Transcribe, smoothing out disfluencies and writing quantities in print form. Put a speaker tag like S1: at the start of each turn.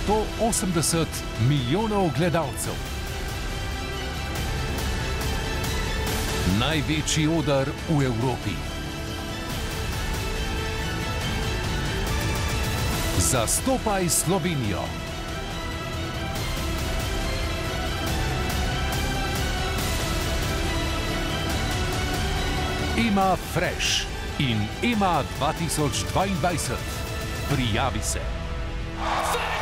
S1: 180 milijonov gledalcev. Največji oder v Evropi. Zastopaj Slovenijo. Ema Fresh in Ema 2022. Prijavi se.